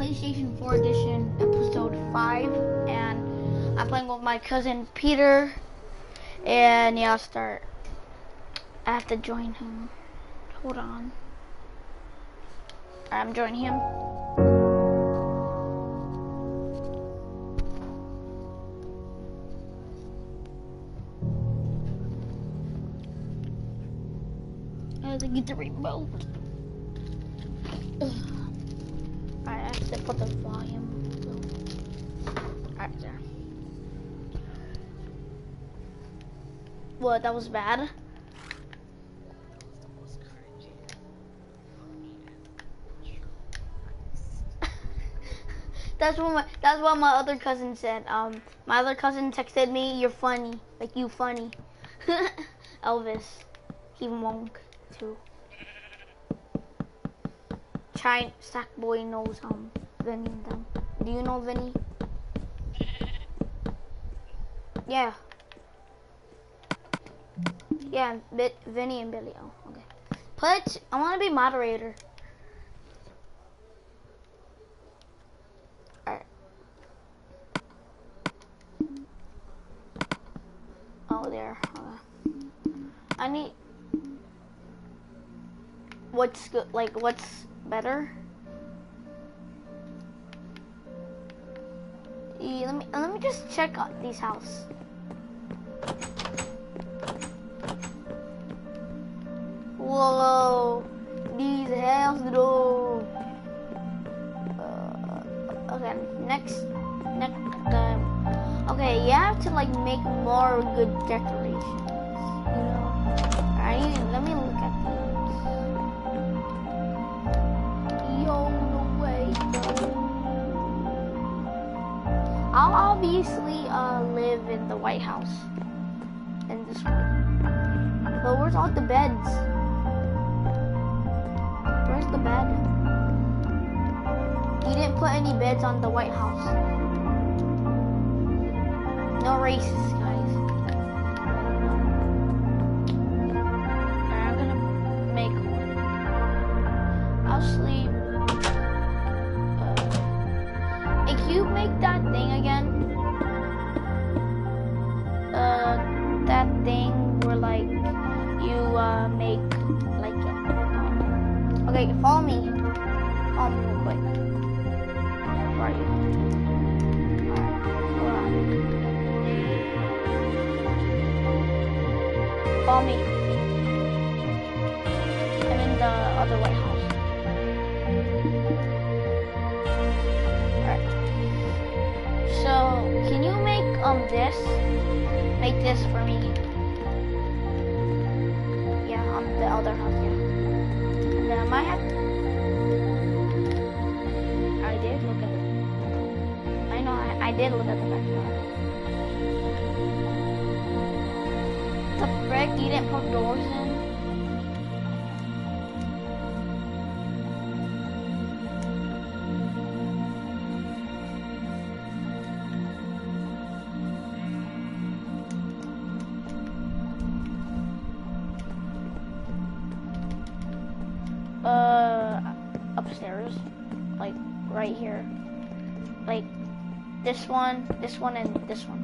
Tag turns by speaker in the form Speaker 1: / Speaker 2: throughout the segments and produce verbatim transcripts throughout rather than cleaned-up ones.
Speaker 1: PlayStation four Edition, episode five, and I'm playing with my cousin Peter, and yeah, I'll start. I have to join him. Hold on. I'm joining him. I have to get the remote. Ugh. I have to put the volume. Alright, there. What, that was bad? That's what my that's what my other cousin said. Um, my other cousin texted me, "You're funny, like you funny." Elvis, he wonk too. China Sackboy knows um Vinny and them. Do you know Vinny? Yeah. Yeah, Bit Vinny and Billy. Oh, okay. Put I want to be moderator. Alright. Oh, there. Okay. I need. What's good? Like what's better? Yeah, let me let me just check out these houses. Whoa, these houses though. Uh, okay, next, next. Um, okay, you have to like make more good decorations. You know, I need. Let me look at these. Yo, no way, no. I'll obviously uh live in the White House. In this one. But where's all the beds? Where's the bed? He didn't put any beds on the White House. No racist, guys. I'm gonna make one. I'll sleep. Uh, hey, can you make that thing again? Uh, that thing where like you uh make like it. Okay, follow me. Follow me real quick. Where are you? Hold on. Follow me. I'm in the other White House. Alright. So, can you make um this? Make this for me. Yeah, on the other house, yeah. And then I might have. I did look at it. I know, I, I did look at the backyard. The frick, you didn't put doors in? Uh, upstairs, like right here, like this one, this one, and this one.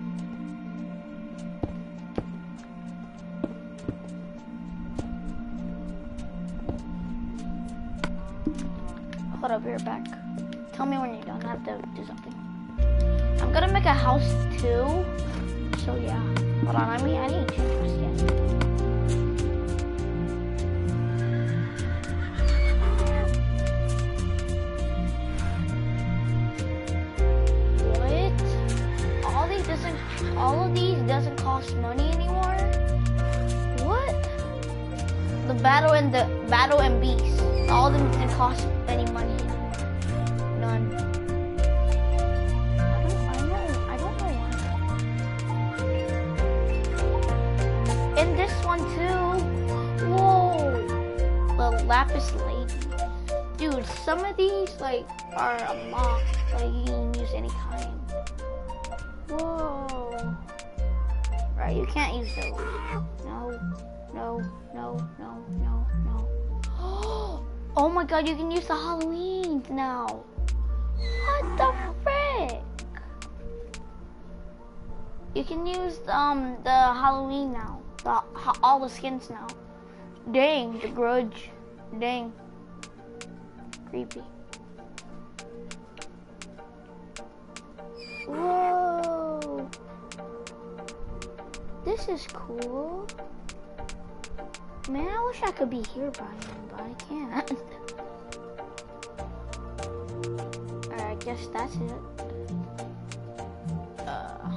Speaker 1: Hold up, you're back. Tell me when you're done. I have to do something. I'm gonna make a house too, so yeah. Hold on, I mean, I need to change my skin. All of these doesn't cost money anymore. What? The battle and the battle and beast. All of them didn't cost any money anymore. None. I don't. I know. I don't know why. And this one too. Whoa. The lapis lady. Dude, some of these like are a mock. Like you can use any kind. Whoa. Right, you can't use those. No, no, no, no, no, no. Oh my god, you can use the Halloweens now. What the frick? You can use um the Halloween now. The all the skins now. Dang, the Grudge. Dang. Creepy. Whoa. This is cool. Man, I wish I could be here by him, but I can't. Alright, I guess that's it. Uh,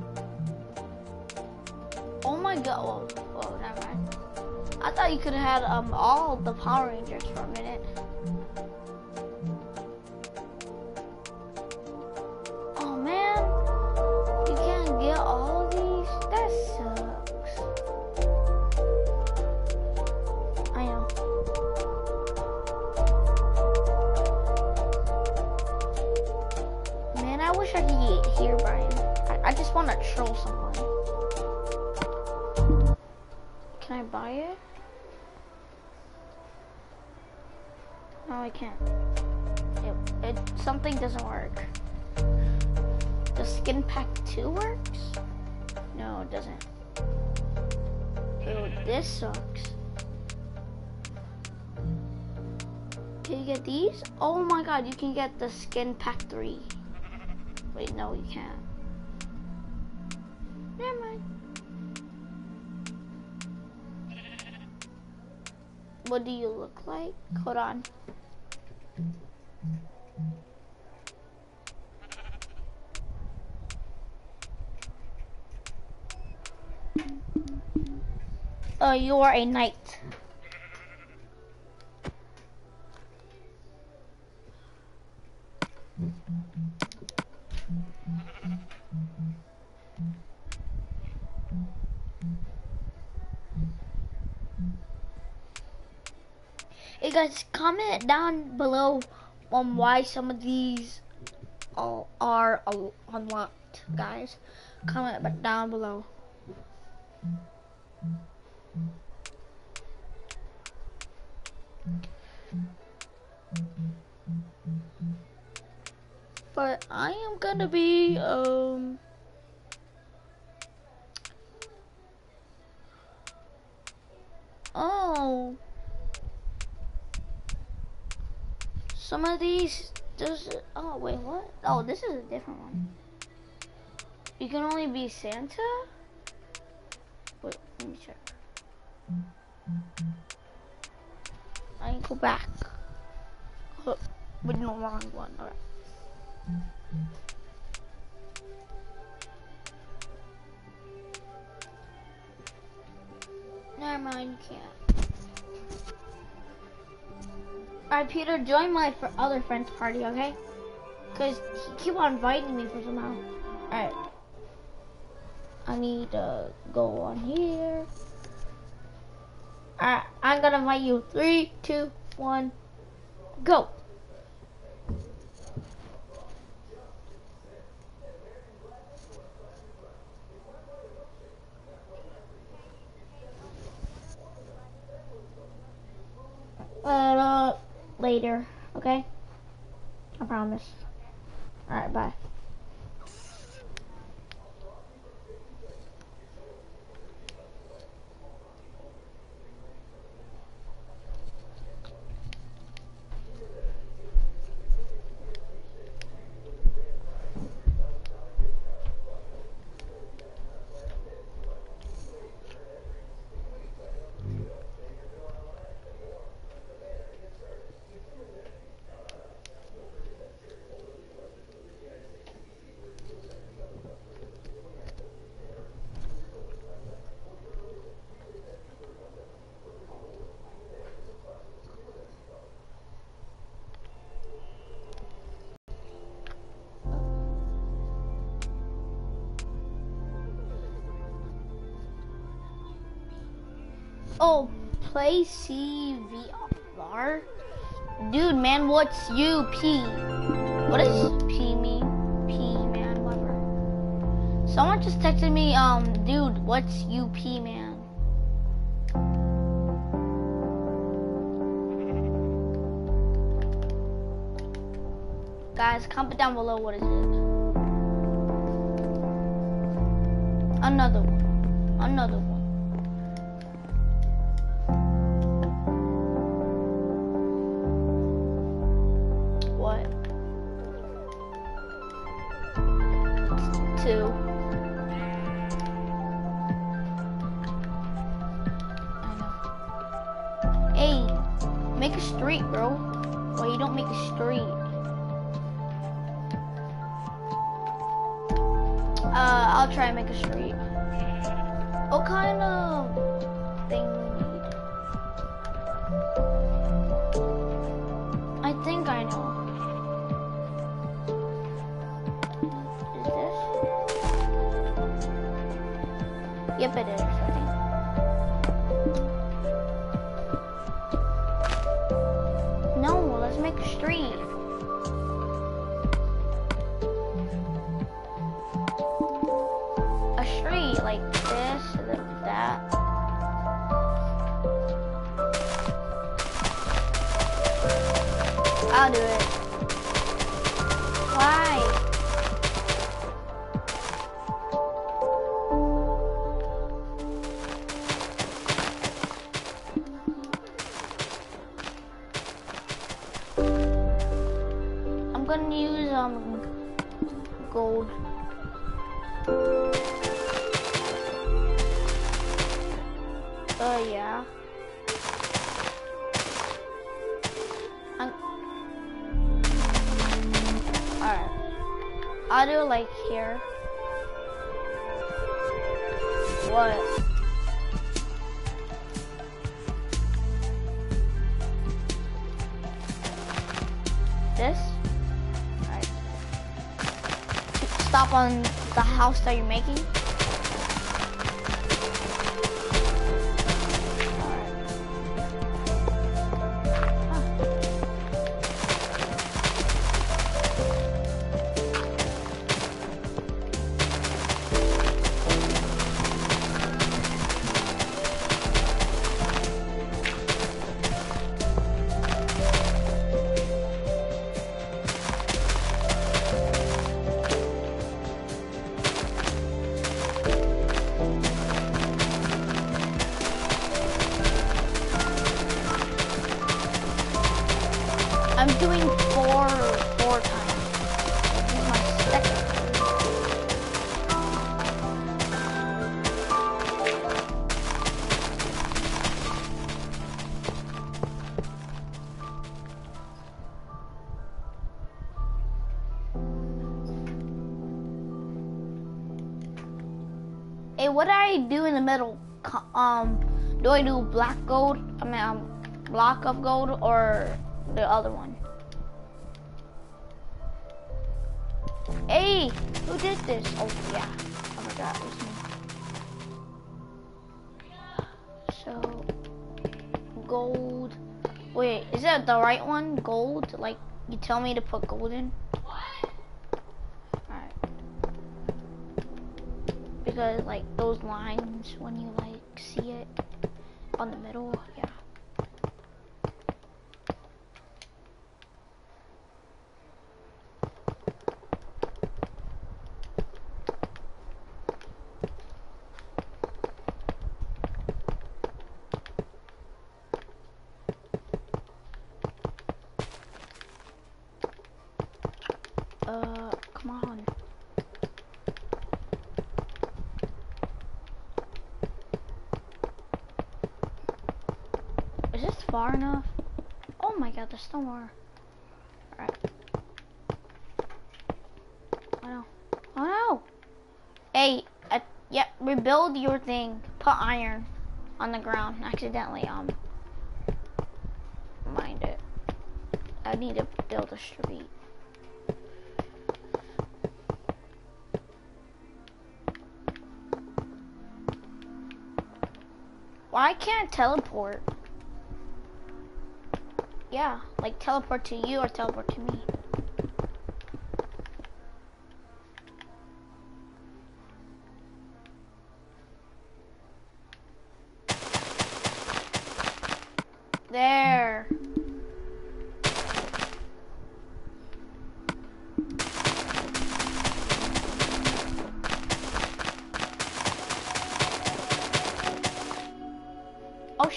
Speaker 1: oh my god. Oh, oh, never mind. I thought you could have had um all the Power Rangers for a minute. Oh man, you can't get all of these? That sucks. I know. Man, I wish I could get here, Brian. I, I just want to troll someone. Can I buy it? No, I can't. It, it something doesn't work. Does Skin Pack two works? No, it doesn't. Ew, this sucks. Can you get these? Oh my god, you can get the Skin Pack three. Wait, no, you can't. Never mind. What do you look like? Hold on. Oh, you are a knight. Hey guys, comment down below on why some of these all are unlocked, guys. Comment down below. But I am gonna be um oh some of these does oh wait what oh this is a different one. You can only be Santa. Wait, let me check. I can go back. Oh, but no, wrong one. Alright. Never mind, you can't. Alright, Peter, join my fr other friend's party, okay? Because he keep on inviting me for somehow. Alright. I need to go on here. Alright, I'm gonna invite you. Three, two, one, go. Uh, later, okay? I promise. Alright, bye. Oh, play C V R? Dude, man, what's U P? What does P mean? P, man, whatever. Someone just texted me, um, dude, what's U P, man? Guys, comment down below what is it. Another one. Another one. What? Two. I know. Hey, make a street, bro. Why you don't make a street? Uh, I'll try and make a street. What kind of thing we need? I think I know. Is this? Yep, it is, I think. No, let's make a street. Like this, and then that. I'll do it. Why? I'm gonna use um gold. Uh, yeah. I'm... Alright. I'll do like here. What? This? Alright. Stop on the house that you're making. I'm doing four, four times. This is my second. Hey, what do I do in the middle? Um, do I do black gold? I mean, um, block of gold or the other one? Hey, who did this? Oh yeah, I forgot it was me. So, gold. Wait, is that the right one? Gold? Like, you tell me to put gold in? Alright. Because, like, those lines, when you, like, see it on the middle, yeah. Uh, come on. Is this far enough? Oh my god, there's still more. Alright. Oh no. Oh no! Hey, uh, yep, rebuild your thing. Put iron on the ground. Accidentally, um, mind it. I need to build a street. Why can't I teleport? Yeah, like teleport to you or teleport to me. There.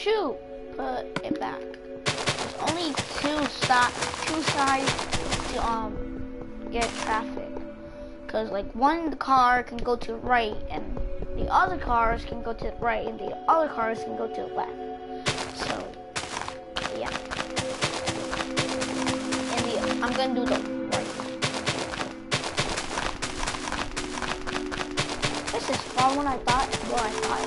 Speaker 1: shoot! Put it back. There's only two stop, two sides to um get traffic. Cause like one car can go to the right, and the other cars can go to the right, and the other cars can go to the left. So yeah. And the I'm gonna do the right. This is far when I thought. What I thought.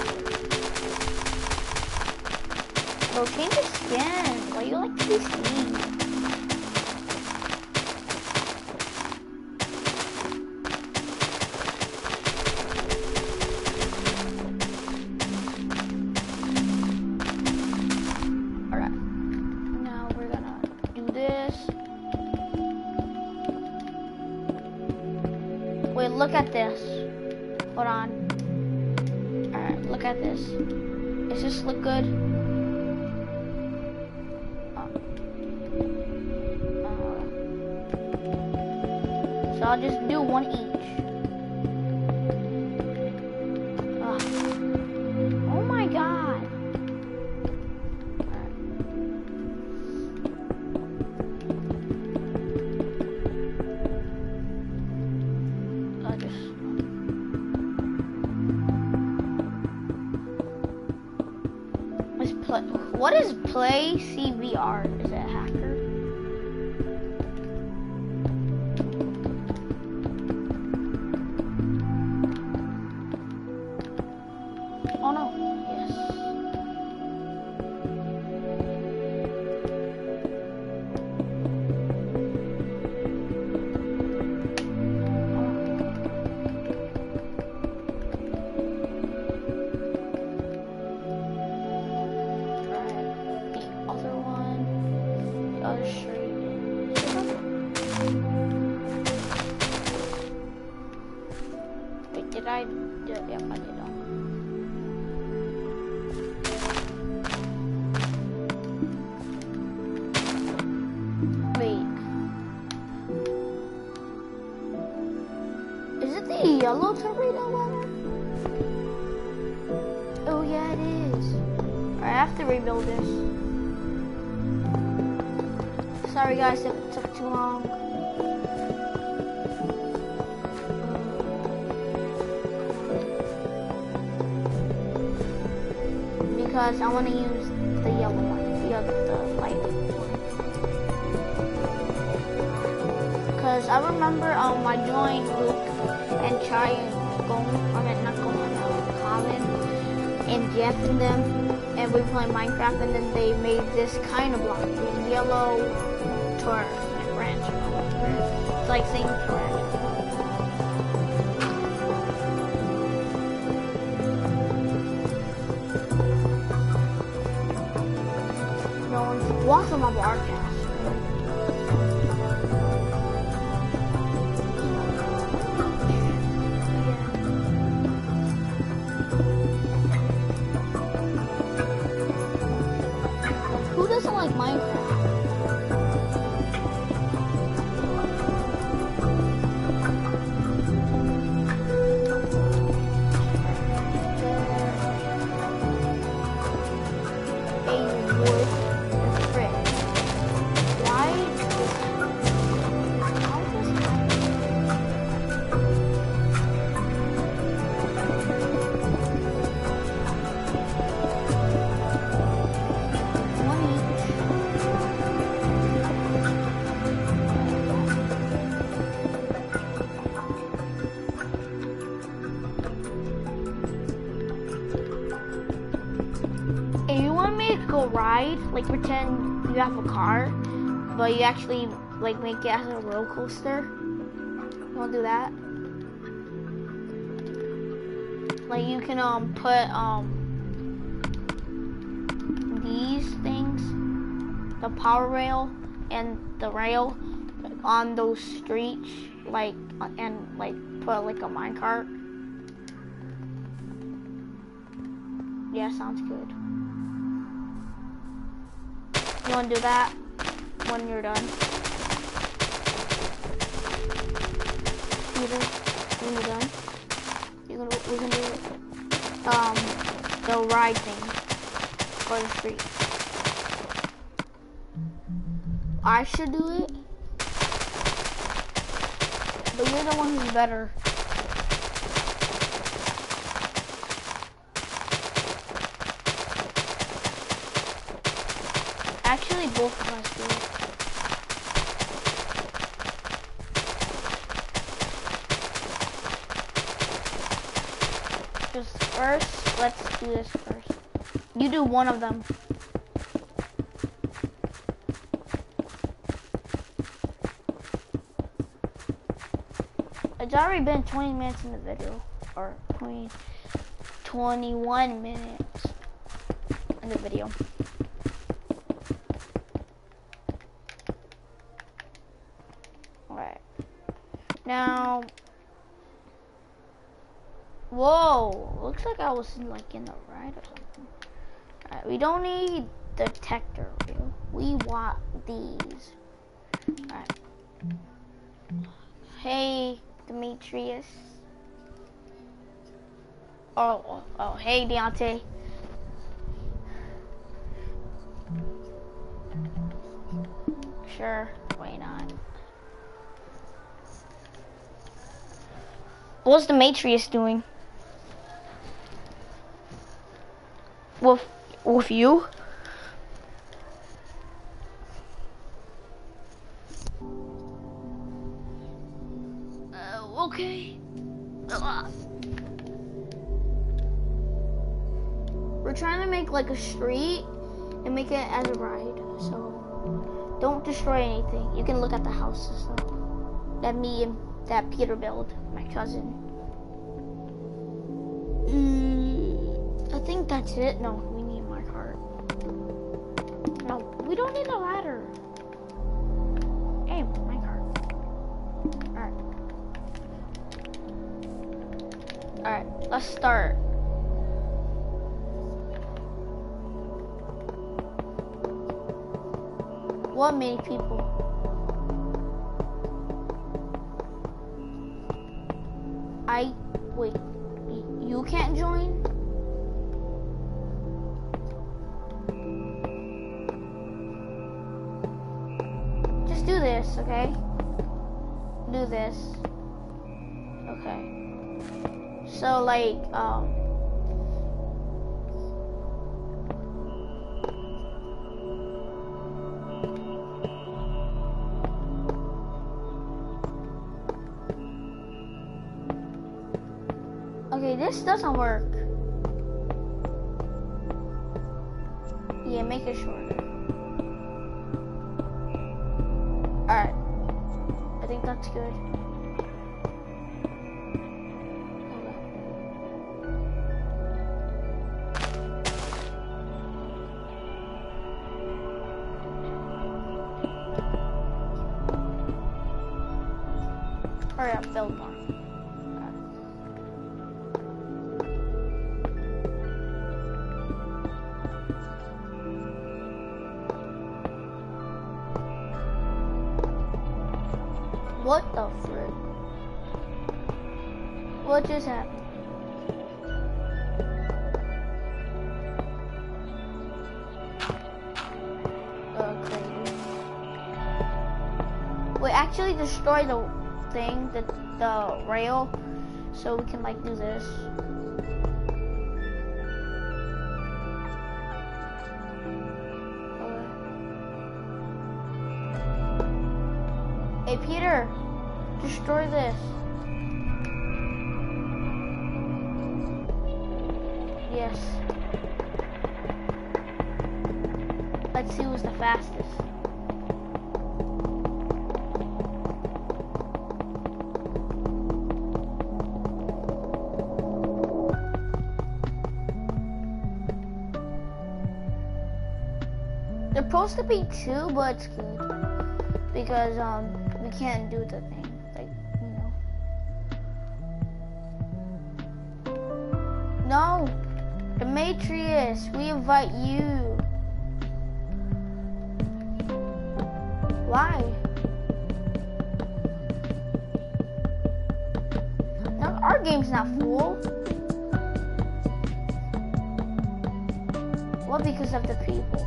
Speaker 1: Bro, change your skin. Why you like to be seen? Alright. Now we're gonna do this. Wait, look at this. Hold on. Alright, look at this. Does this look good? I'll just do one each. Ugh. Oh my god. Right. I'll just... Let's play. What is play C V R? Is it a hacker? Oh no, yes. Oh. Right, the other one, the other street. Wait, did I do it? Yep, I did. Yellow tornado weather? Oh yeah, it is. I have to rebuild this. Sorry guys if it took too long. Because I want to use the yellow one, the other, the light one. Because I remember um I joined Luke and try and go, I mean not go on uh, common and jamming them, and we play Minecraft, and then they made this kind of block, the yellow tor branch. It's like saying torrent. No one's walking on our cast. Like Minecraft. A wood brick. Why is this how does this happen? One each. Go ride, like pretend you have a car, but you actually like make it as a roller coaster. You wanna do that? Like you can um put um these things, the power rail and the rail on those streets, like and like put like a minecart. Yeah, sounds good. You want to do that when you're done? Peter, when you're done, you can we can do um the ride thing. for the street. I should do it, but you're the one who's better. Actually, both of us do. Just first, let's do this first. You do one of them. It's already been twenty minutes in the video, or twenty, twenty-one minutes in the video. Alright. Now, whoa, looks like I was in, like in the right or something. Alright, we don't need the detector wheel. We want these. Alright. Hey, Demetrius. Oh, oh, oh, hey, Deontay. Sure, why not? What's Demetrius doing? With, with you? Uh, okay. Uh. We're trying to make like a street and make it as a ride, so don't destroy anything. You can look at the house and stuff that me and that Peter built, my cousin. Mm, I think that's it. No, we need my cart. No, we don't need a ladder. Hey, my cart. Alright. Alright, let's start. What many people? I, wait, you can't join? Just do this, okay? Do this. Okay. So, like, um... okay, this doesn't work. Yeah, make it shorter. Alright. I think that's good. Hurry up, build more. What the frick? What just happened? Okay. Wait, actually destroy the thing, the, the rail, so we can like do this. Hey Peter, destroy this. Yes. Let's see who's the fastest. They're supposed to be two, but it's good because um. we can't do the thing, like, you know. No, Demetrius, we invite you. Why? No, our game's not full. Well, because of the people.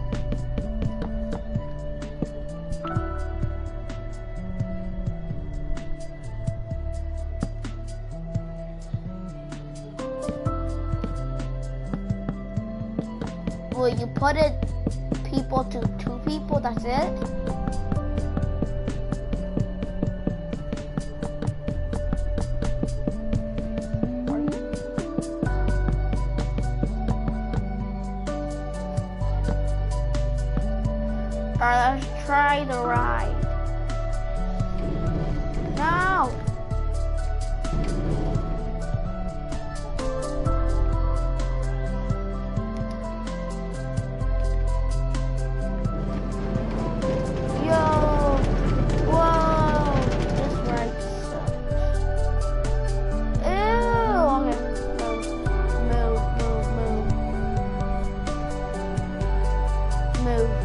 Speaker 1: Will you put it people to two people? That's it? Alright, let's try the ride. No! Yo! Whoa! This ride sucks. Ew! Okay. Move, move, move, move. Move.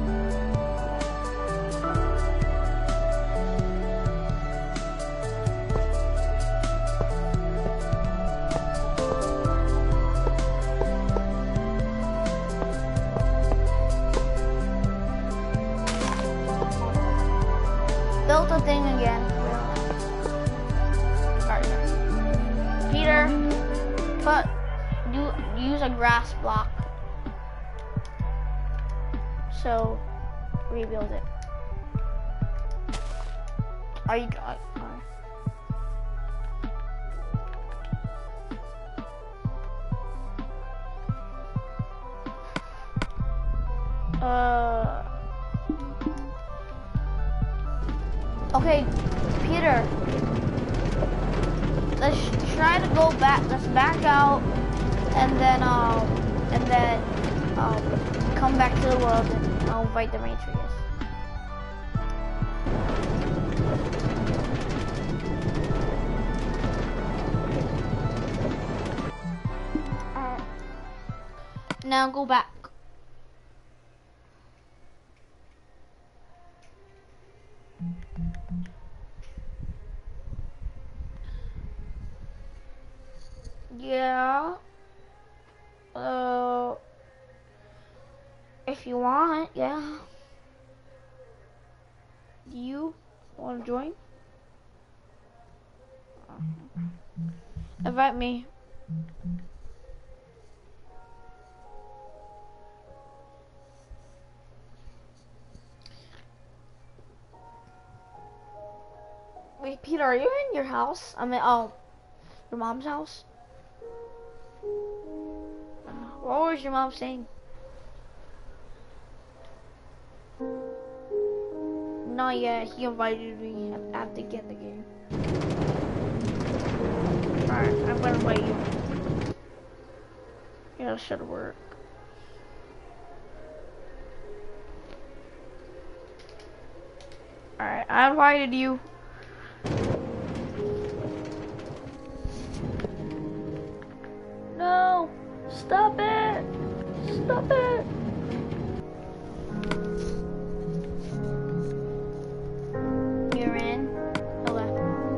Speaker 1: Built a thing again. Partner. Peter, put do use a grass block. So rebuild it. Are you? Uh, uh Okay, Peter, let's try to go back, let's back out, and then, um, and then, um, come back to the world, and I'll invite the rain trees. Alright. Now go back. Yeah. Uh, if you want, yeah. Do you want to join? Invite me. Wait, Peter, are you in your house? I mean, oh, your mom's house? What was your mom saying? Not yet. He invited me. I have to get in the game. Alright, I'm gonna invite you. Yeah, that should work. Alright, I invited you. No! Stop it! Stop it! You're in? Okay.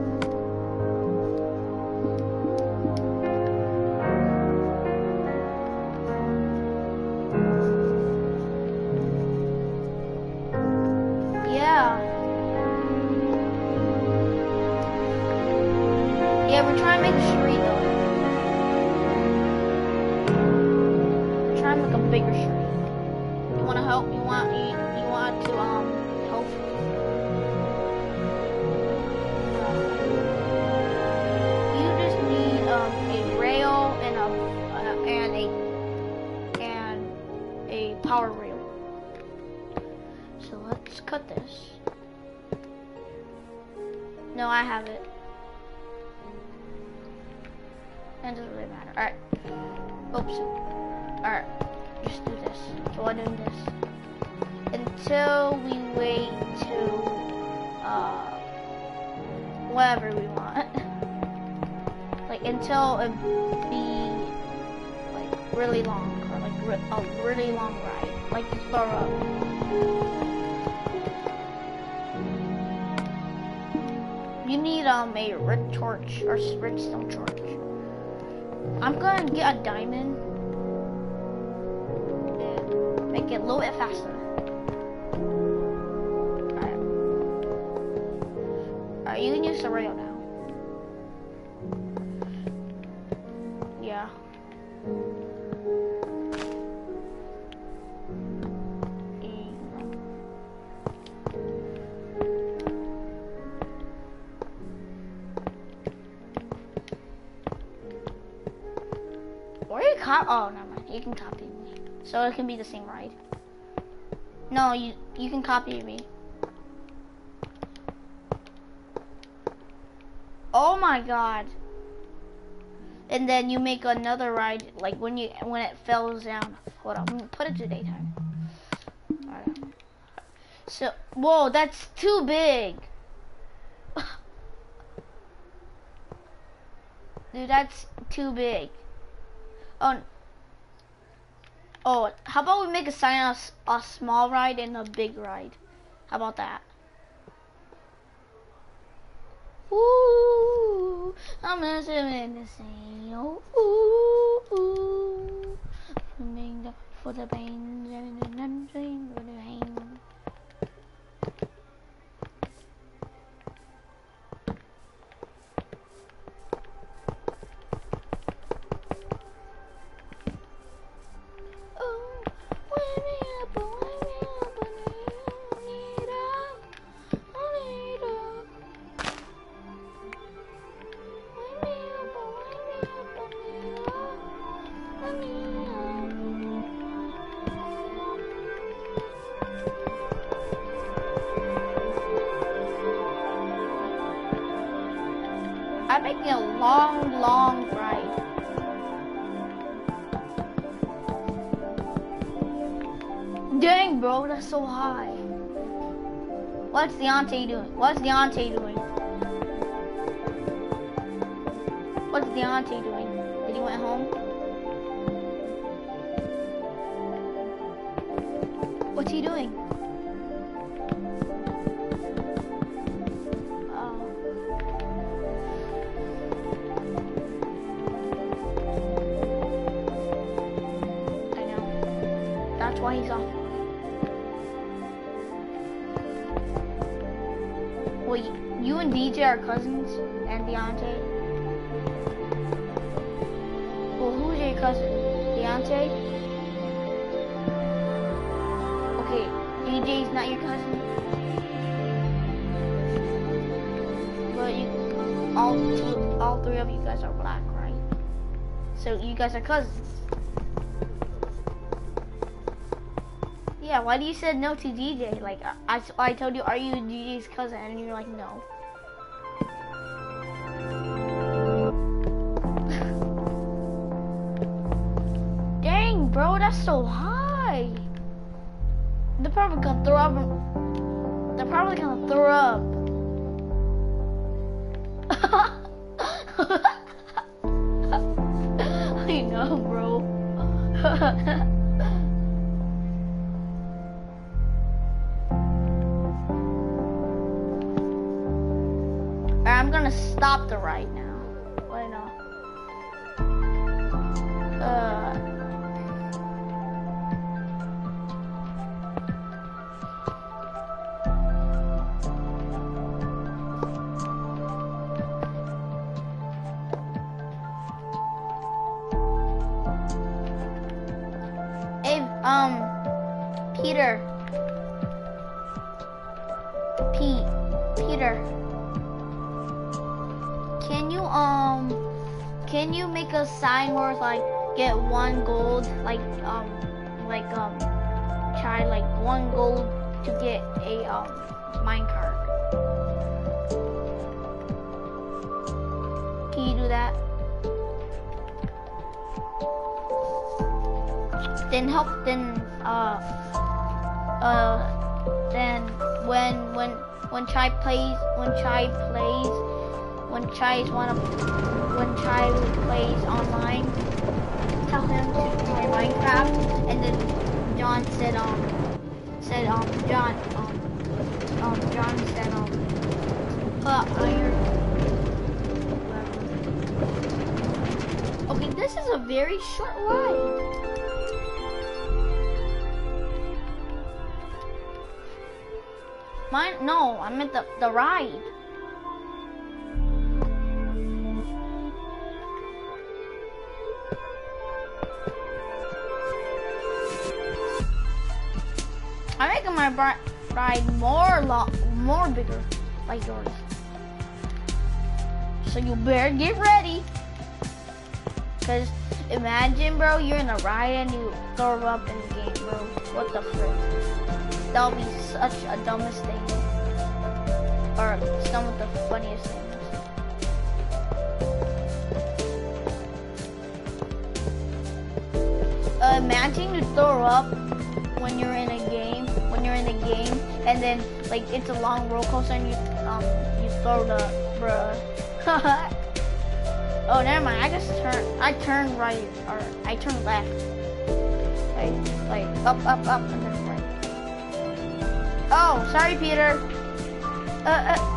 Speaker 1: Yeah. Yeah, we're trying to make a street though. Like a bigger street. You want to help? You want you, you want to um help? You just need um a rail and a uh, and a and a power rail. So let's cut this. No, I have it. It doesn't really matter. All right. Oops. All right. Just do this. So I'm doing this until we wait to uh whatever we want. Like until it be like really long or like re a really long ride, like you throw up. You need um a red torch or redstone torch. I'm gonna get a diamond. And make it a little bit faster. Alright. Alright, you can use the rail now. Yeah. Or you cop? Oh, never mind. You can copy me, so it can be the same ride. No, you you can copy me. Oh my god! And then you make another ride, like when you when it falls down. Hold on, put it to daytime. Alright. So, whoa, that's too big. Dude, that's too big. Oh, oh, how about we make a sign a, a small ride and a big ride? How about that? Ooh, I'm not saying the same. Ooh, ooh, ooh. For the pain, for the pain. I'm making a long, long ride. Dang, bro, that's so high. What's Deontay doing? What's Deontay doing? What's Deontay doing? Did he went home? What's he doing? That's why he's off. Wait, you and D J are cousins, and Deontay? Well, who's your cousin? Deontay? Okay, D J's not your cousin? But you, all two, all three of you guys are black, right? So you guys are cousins. Yeah, why do you said no to D J? Like, I, I told you, are you D J's cousin? And you're like, no. Dang, bro, that's so high. They're probably gonna throw up. They're probably gonna throw up. I know, bro. I'm gonna stop the ride now. Why not? Uh. Hey, um, Peter. Pete. Peter. Can you um can you make a sign where it's like get one gold, like um like um try like one gold to get a um minecart? Can you do that? Then help then uh uh then when when when Chai plays when Chai plays When Chai's one of when Chai plays online, tell him to play Minecraft, and then John said um said um John um um John said um put iron. Okay, this is a very short ride. Mine? No, I meant the the ride. I'm making my ride more long, more bigger, like yours. So you better get ready. Cause imagine, bro, you're in a ride and you throw up in the game, bro. What the frick? That'll be such a dumbest thing. Or some of the funniest things. Uh, imagine you throw up when you're in a game, when you're in a game, and then like it's a long roller coaster and you um you throw the bruh. Oh, never mind. I just turn. I turn right or I turn left. Like like up up up and then right. Oh, sorry, Peter. Uh uh.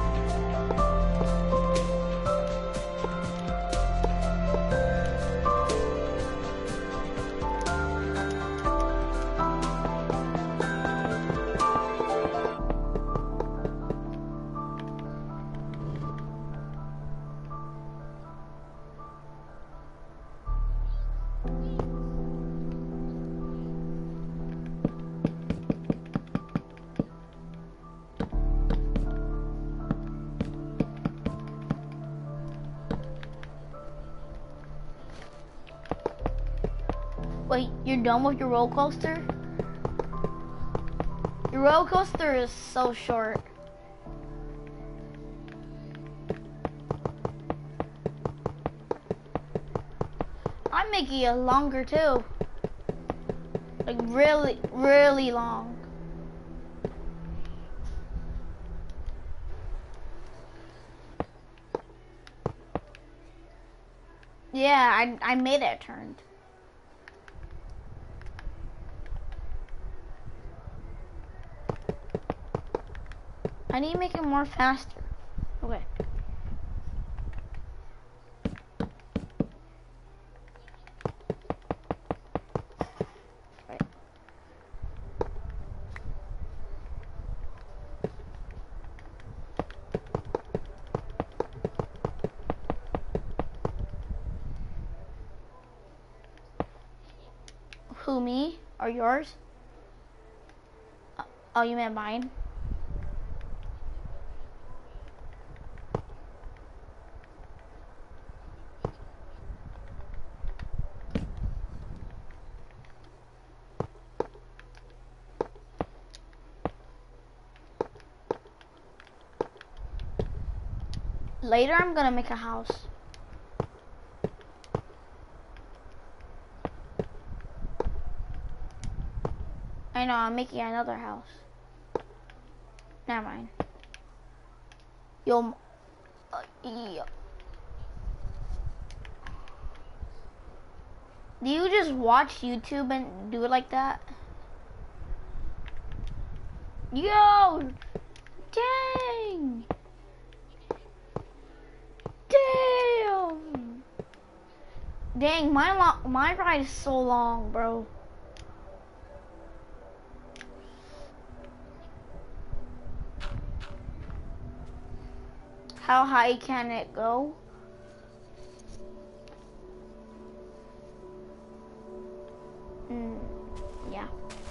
Speaker 1: Wait, you're done with your roller coaster? Your roller coaster is so short. I'm making it longer too. Like really, really long. Yeah, I, I made it turned. I need to make it more faster. Okay. Right. Who, me or yours? Oh, you meant mine? Later, I'm gonna make a house. I know, I'm making another house. Never mind. Yo, uh, yeah. Do you just watch YouTube and do it like that? Yo, dang. Damn! Dang, my lo my ride is so long, bro. How high can it go? Mm, yeah.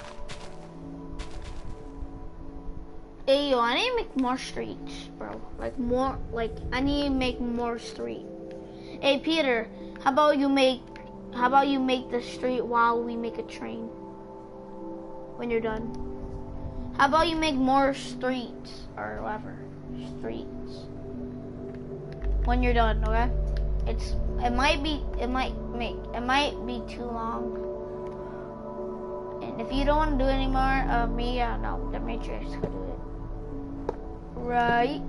Speaker 1: Hey, yo, I need to make more streets, bro. Like more, like I need to make more street. Hey, Peter, how about you make, how about you make the street while we make a train? When you're done. How about you make more streets or whatever, streets. When you're done, okay? It's, it might be, it might make, it might be too long. And if you don't want to do it anymore, uh, me, uh, no, the Matrix could do it. Right.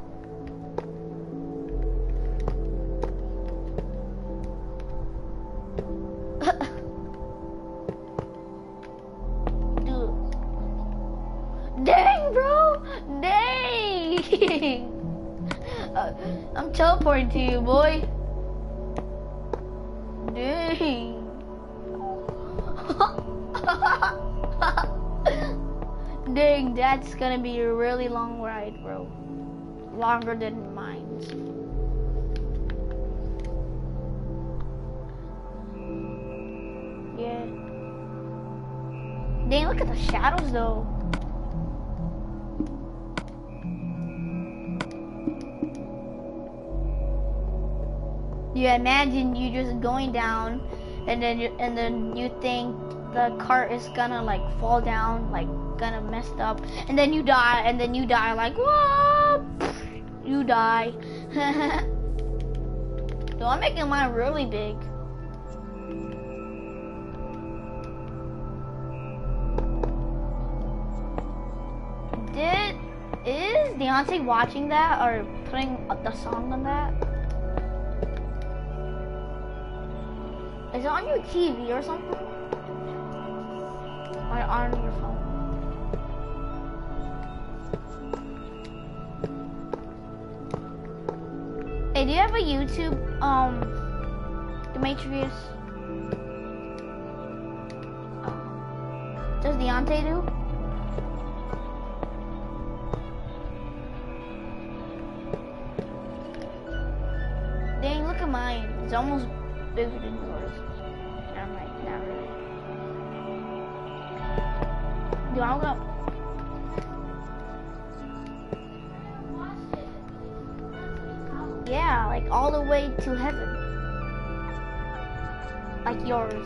Speaker 1: Dude. Dang, bro. Dang. uh, I'm teleporting to you, boy. Dang. Dang, that's gonna be a really long ride, bro. Longer than mine. Yeah. Dang, look at the shadows though. Yeah, imagine you just going down, and then you and then you think the cart is gonna like fall down, like gonna messed up, and then you die, and then you die like what? You die. So I'm making mine really big. Did is Deontay watching that or putting the song on that? Is it on your T V or something? Or on your phone? Hey, do you have a YouTube, um, Demetrius? Oh. Does Deontay do? Dang, look at mine. It's almost bigger than yours. I'm like, not really. Dude, I'm gonna... Yeah, like all the way to heaven. Like yours.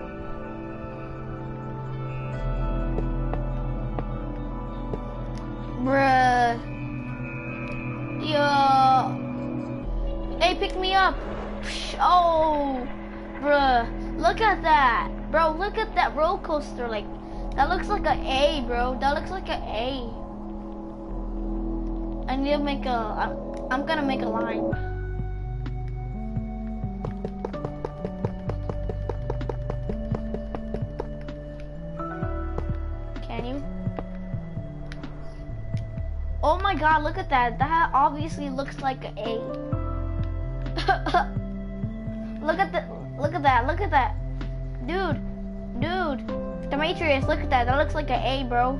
Speaker 1: Bruh. Yo. Hey, pick me up. Oh. Bruh. Look at that. Bro, look at that roller coaster. Like, that looks like an A, bro. That looks like an A. I need to make a... I'm, I'm gonna make a line. Can you? Oh my god, look at that. That obviously looks like an A. Look at the... Look at that. Look at that. Dude. Dude. Demetrius, look at that. That looks like an A, bro.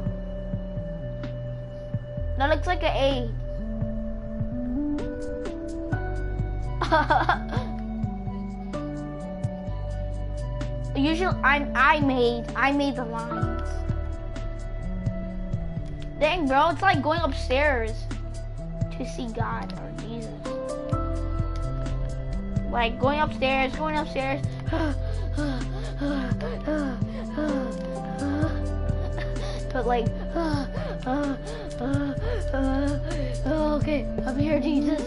Speaker 1: That looks like an A. Usually, I'm I made I made the lines. Dang, bro, it's like going upstairs to see God or Jesus. Like going upstairs, going upstairs. But like, okay, I'm here, Jesus.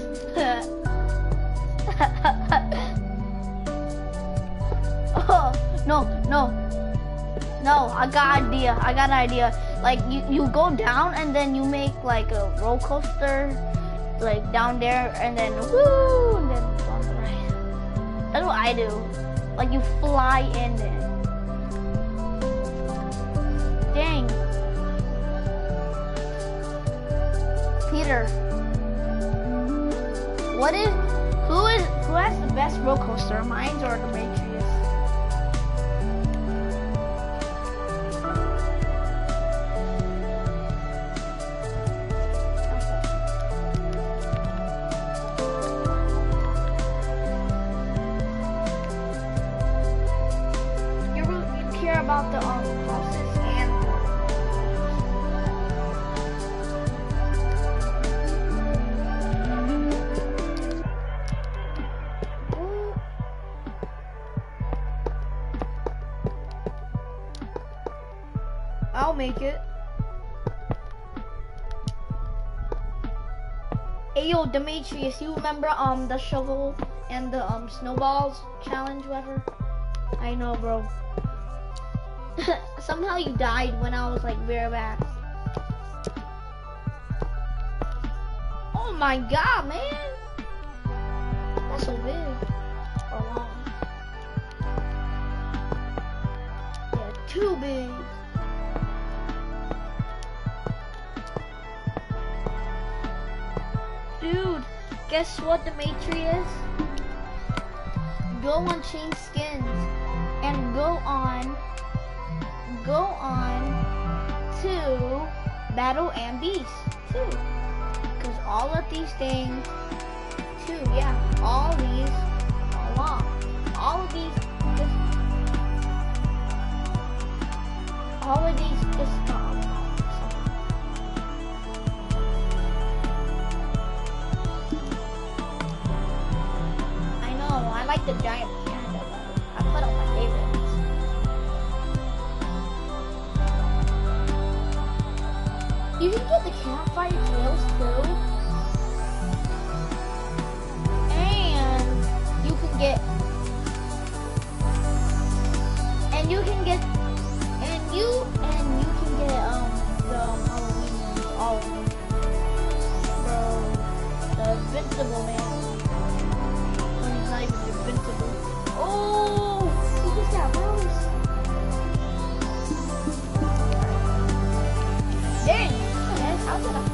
Speaker 1: Oh, no, no, no, I got an idea, I got an idea. Like, you, you go down and then you make like a roller coaster, like down there, and then woo, and then on the right. That's what I do. Like, you fly in there. Dang. Peter. What is, who is, who has the best roller coaster, mine or Demetrius? You really care about the um houses and I'll make it. Hey yo, Demetrius, you remember um the shovel and the um snowballs challenge, whatever? I know, bro. Somehow you died when I was like very bad. Oh my god, man! That's so big or long. Yeah, too big. Dude, guess what, Demetrius? Go on Change Skins and go on, go on to battle and beast too. Because all of these things too, yeah, all these unlock. All of these just all of these just not unlocked. I know, I like the giant panda though. I put on my favorites. You can get the campfire tails too. And you can get and you can get and you and you can get um the um, Halloween ones, all of them. Bro, the invincible man. When he's not even invincible. Oh, he just got loose. Dang, what the heck? How did I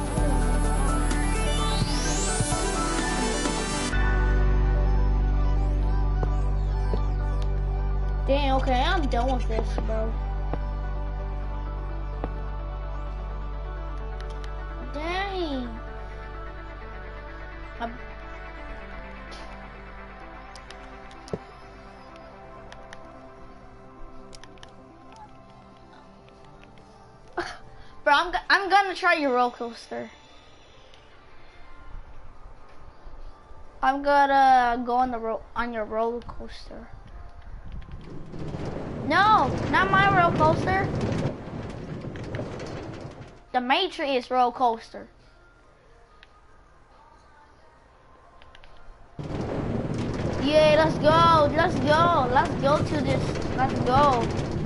Speaker 1: Dang, okay, I'm done with this, bro. Dang. I'm... Bro, I'm, I'm gonna try your roller coaster. I'm gonna go on the ro on your roller coaster. No, not my roller coaster. The Matrix roller coaster. Yeah, let's go, let's go, let's go to this, let's go.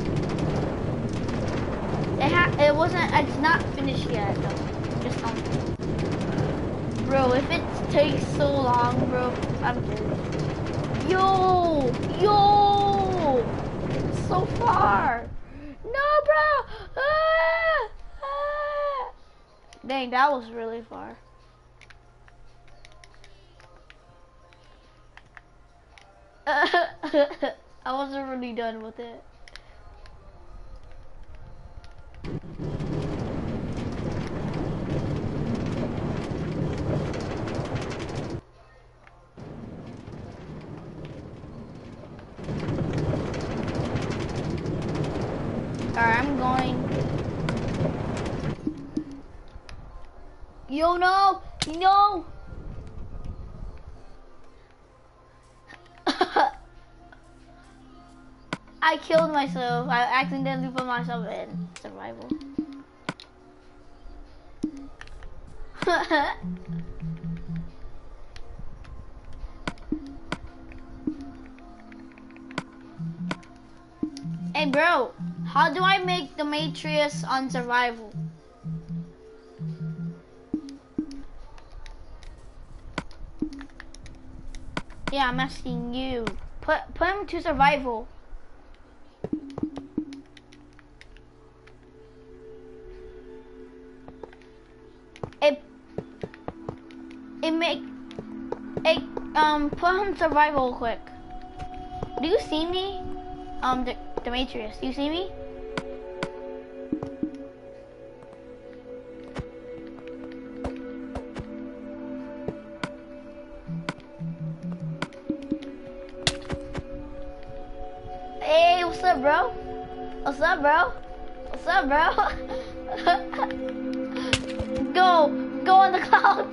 Speaker 1: It ha it wasn't, it's not finished yet though, just don't. Bro, if it takes so long, bro, I'm dead. Yo, yo, it's so far. No, bro. Ah, ah. Dang, that was really far. I wasn't really done with it. Alright, I'm going. Yo, no, no. I killed myself. I accidentally put myself in survival. Hey, bro, how do I make the Matrix on survival? Yeah, I'm asking you. Put put him to survival. It it make it um put him survival quick. Do you see me? Um the the Matrix. Do you see me? Hey, what's up, bro? What's up, bro? What's up, bro? Go, go on the clouds.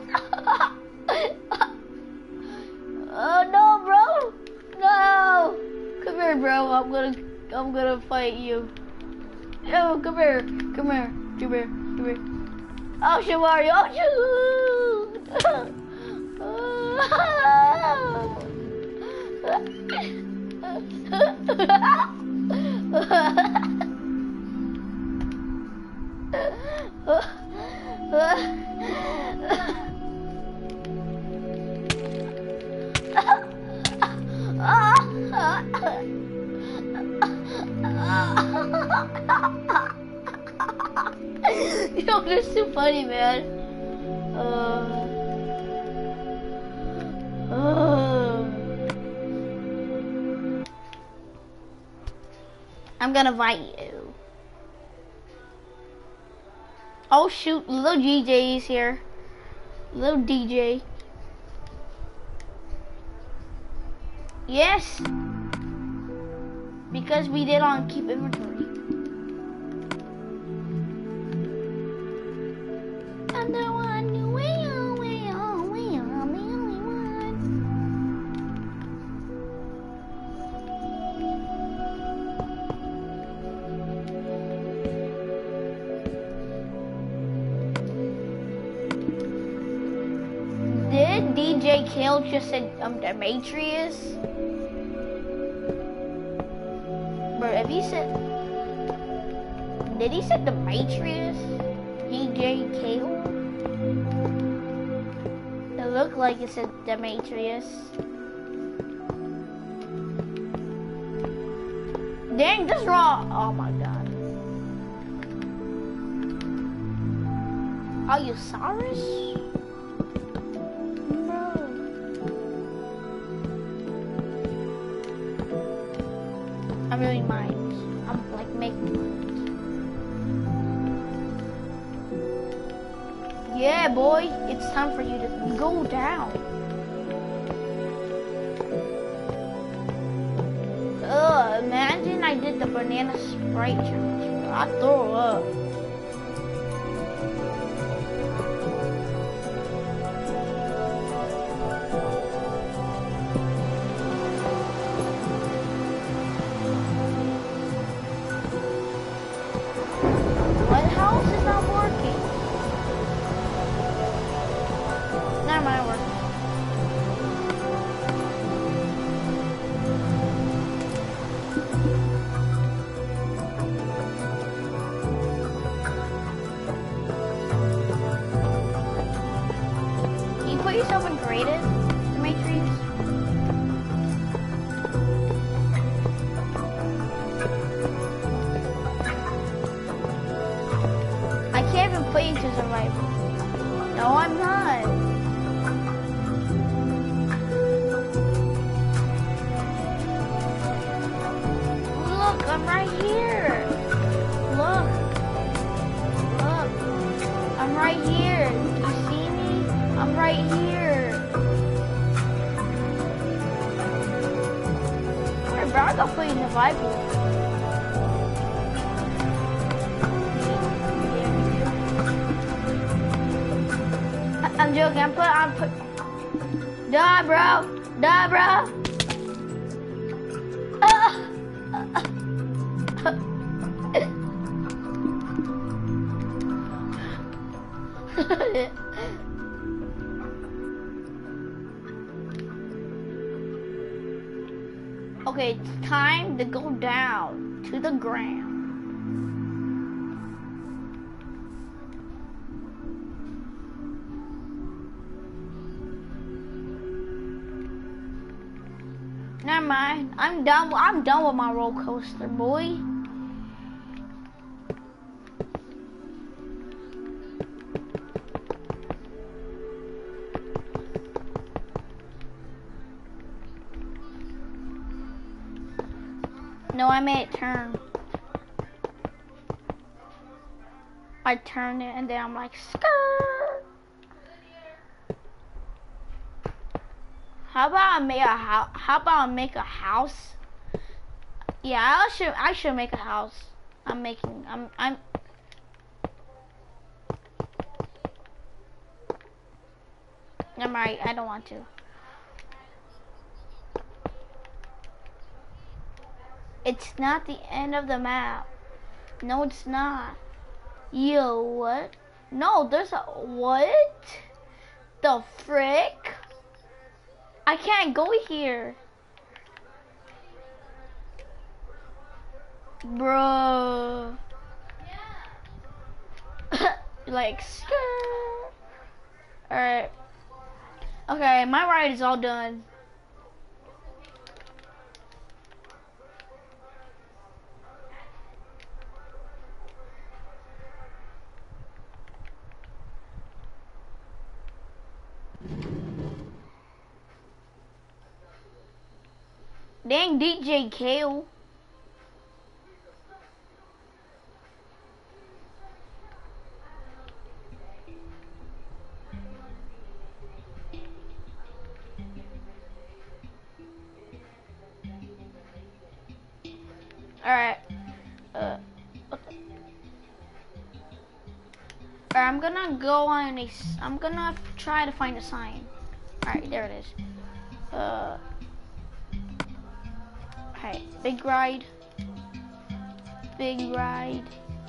Speaker 1: Oh no, bro! No! Come here, bro. I'm gonna, I'm gonna fight you. Yo, come here, come here, come here, come here. Oh, Shimari, oh, shoot! Yo, this is too funny, man. Uh, uh, I'm gonna invite you. Oh shoot, little D J is here. Little D J. Yes. Because we did on keep inventory. I'm the one who will, will, will, I'm the only one. Did D J Kill just said um Demetrius? Bro, if he said, did he say Demetrius? D J Kill? It looked like it said Demetrius. Dang, this raw. Oh my god. Are you Cyrus? I'm really mines. I'm like making mines. Yeah, boy, it's time for you to go down. Ugh, imagine I did the banana Sprite challenge. I'd throw up. I'm joking, I'm put, I'm put, duh bro, duh bro. Uh, okay, it's time to go down to the ground. Never mind. I'm done. I'm done with my roller coaster, boy. No, I made it turn. I turned it and then I'm like, skirt. How about I make a house? How about I make a house? Yeah, I should. I should make a house. I'm making. I'm. I'm. I'm right. I don't want to. It's not the end of the map. No, it's not. Yo, what? No, there's a what? The frick? I can't go here. Bro. Like, skirt. Alright. Okay, my ride is all done. Dang, D J Kale. Alright. Uh, what the? Alright, I'm gonna go on a. I'm gonna try to find a sign. Alright, there it is. Uh. Alright, big ride. Big ride.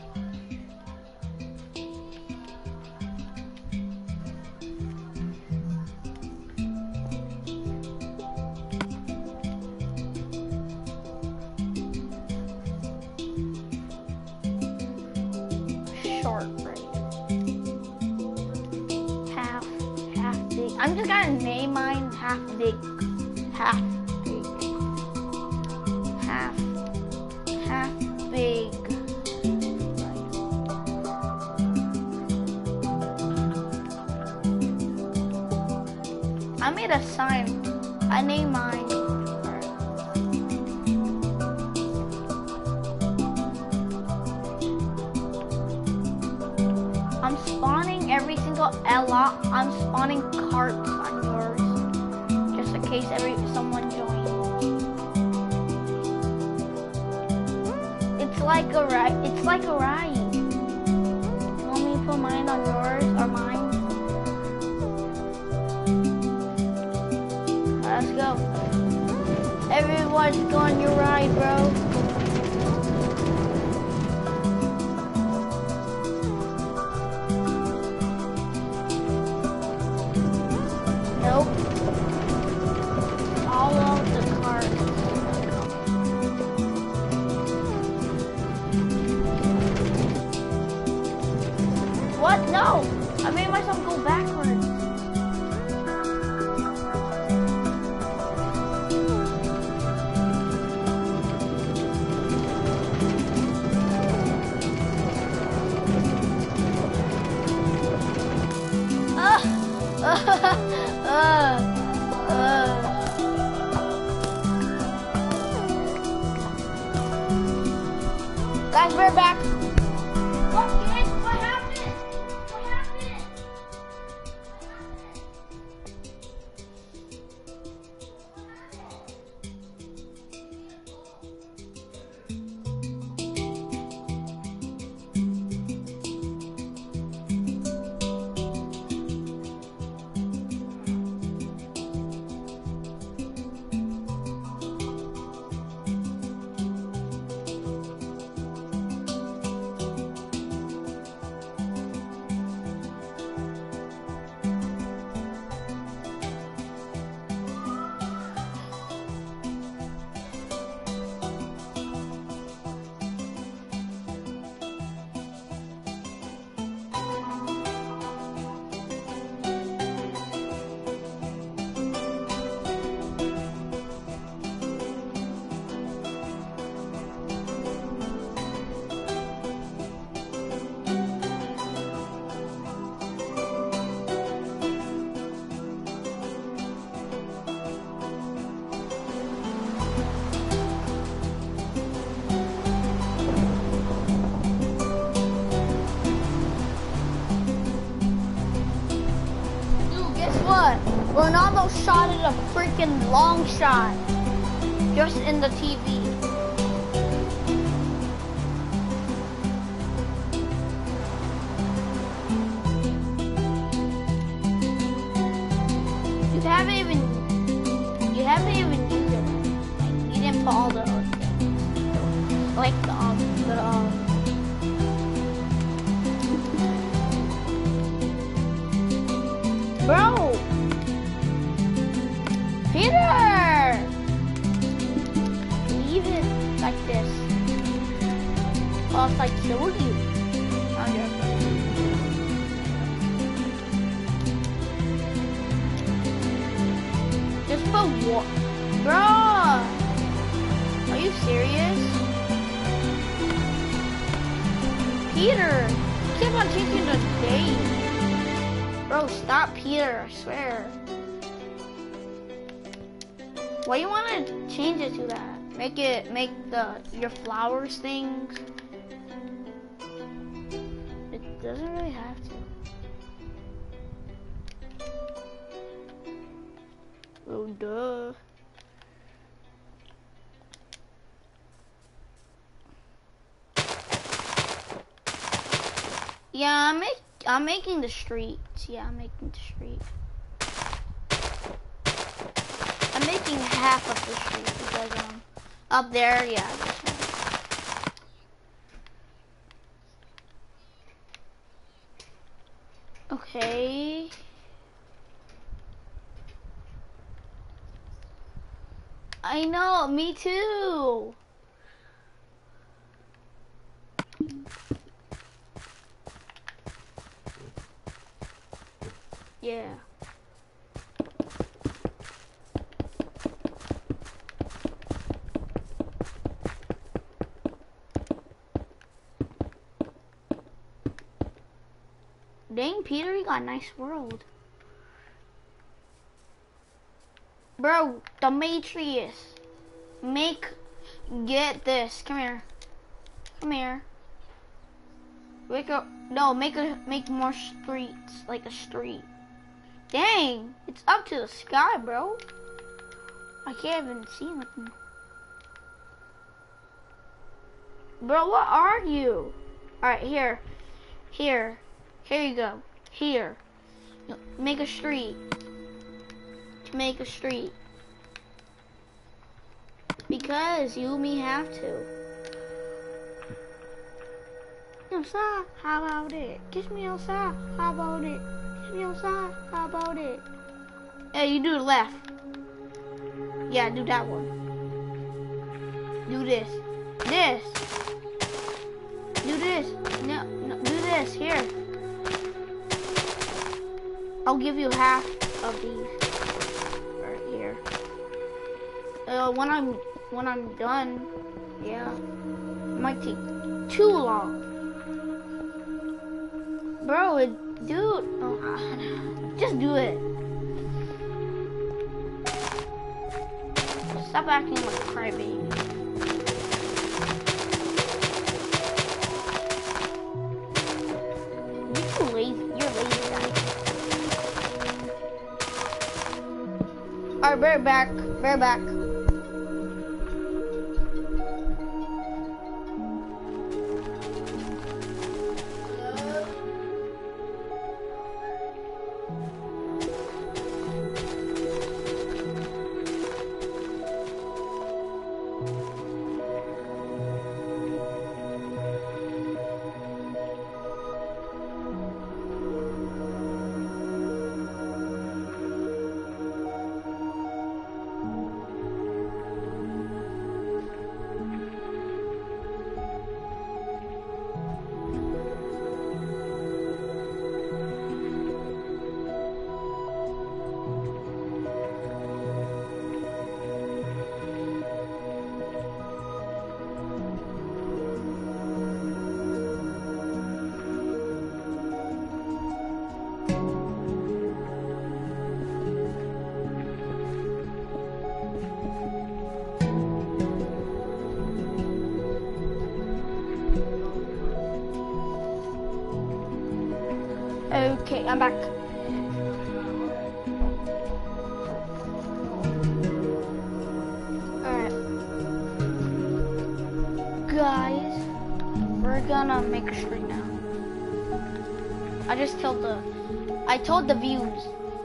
Speaker 1: Short ride. Half, half big. I'm just gonna name mine half big. Half big. Half, half big. I made a sign. I named mine. I'm spawning every single Ella. I'm spawning carts on yours, just in case every someone joins. It's like a ride. It's like a ride. You want me to put mine on yours or mine? Let's go. Everyone's go on your ride, bro. Nope. All of the cars. What? No! I made myself go backwards. uh, uh. Guys, we're back. What, guys? What happened? What happened? Ronaldo shot it a freaking long shot, just in the T V. You haven't even, you haven't even used it. Like, you didn't put all the other things. Like the um, the um. Bro! Peter! Leave it like this. Or if I killed you. I'm joking. Just put what? Bro! Are you serious? Peter! Keep on changing the date. Bro, stop, Peter, I swear. Why you wanna change it to that? Make it, make the, your flowers things. It doesn't really have to. Oh, duh. Yeah, I'm make I'm making the streets. Yeah, I'm making the street. I'm making half of the street because um up there, yeah. This one. Okay. I know, me too. Yeah. Dang, Peter, you got a nice world. Bro, Demetrius, make, get this. Come here. Come here. Make a, no, make a, make more streets, like a street. Dang, it's up to the sky, bro. I can't even see nothing. Bro, what are you? Alright, here. Here. Here you go. Here. Make a street. Make a street. Because you and me have to. Outside, how about it? Kiss me outside, how about it? Kiss me outside, how about it? Hey, you do the left. Yeah, do that one. Do this. This. Do this. No, no, do this. Here. I'll give you half of these. Right here. Uh, when I'm when I'm done, yeah, it might take too long. Bro, it, dude, oh, just do it. Stop acting like a crybaby. You're too lazy. You're lazy, guy. Alright, bear back. Bear back. Okay, I'm back. Alright. Guys, we're gonna make a street now. I just told the, I told the views.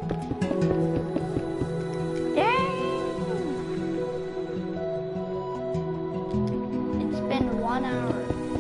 Speaker 1: Dang! It's been one hour.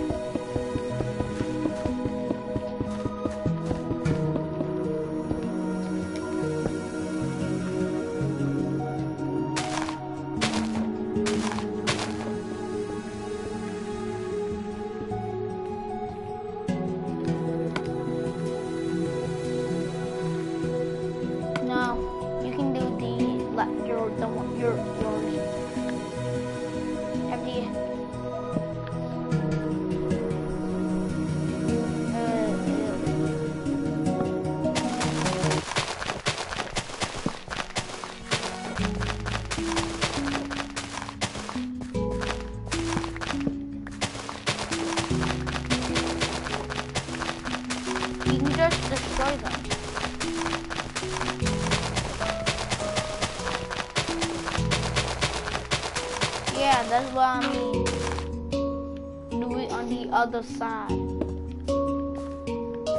Speaker 1: Destroy them. Yeah, that's what I mean. Do it on the other side.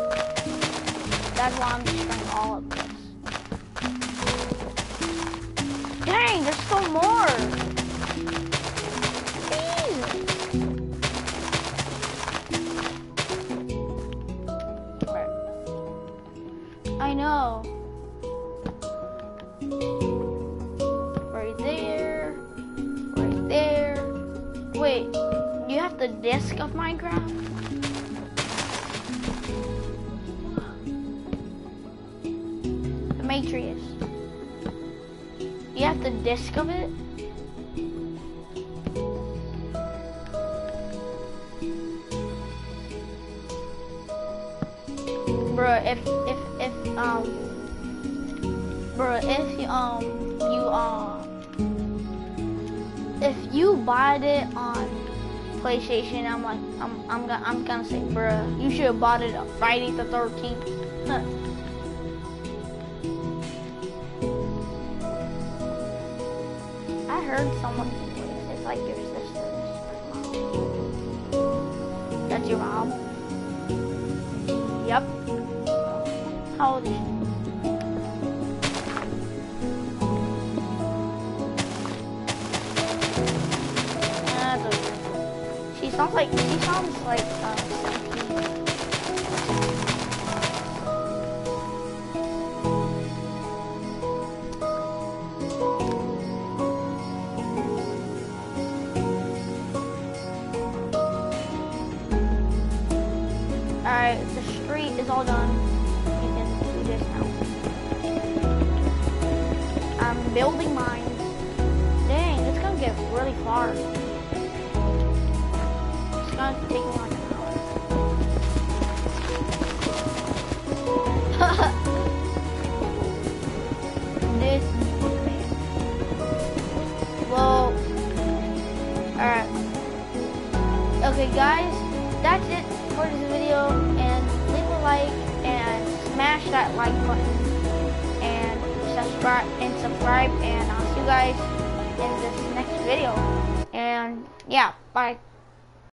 Speaker 1: That's why I'm destroying all of this. Dang, there's still more. I know. Right there. Right there. Wait, you have the disc of Minecraft? Demetrius. You have the disc of it? Bruh, if, if, if, um, bruh, if, um, you, um, if you bought it on PlayStation, I'm like, I'm, I'm gonna, I'm gonna say, bruh, you should have bought it on Friday the thirteenth. I heard someone voice. It's like your sister's mom. That's your mom? Yep. How old is she? That's okay. She sounds like, she sounds like, um, Alright, the street is all done. You can do this now. I'm building mines. Dang, it's gonna get really far. It's gonna take me like an hour. This man. Well, alright. Okay, guys, that's it for this video, and leave a like and smash that like button and subscribe and subscribe and I'll see you guys in this next video. And yeah, bye.